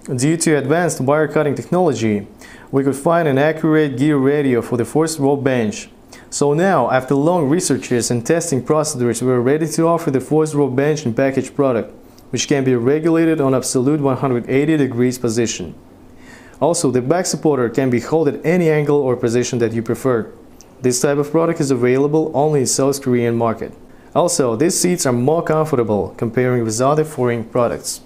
Due to advanced wire cutting technology, we could find an accurate gear radio for the forced roll bench. So now, after long researches and testing procedures, we are ready to offer the forced roll bench and package product, which can be regulated on absolute 180 degrees position. Also, the back supporter can be held at any angle or position that you prefer. This type of product is available only in South Korean market. Also, these seats are more comfortable comparing with other foreign products.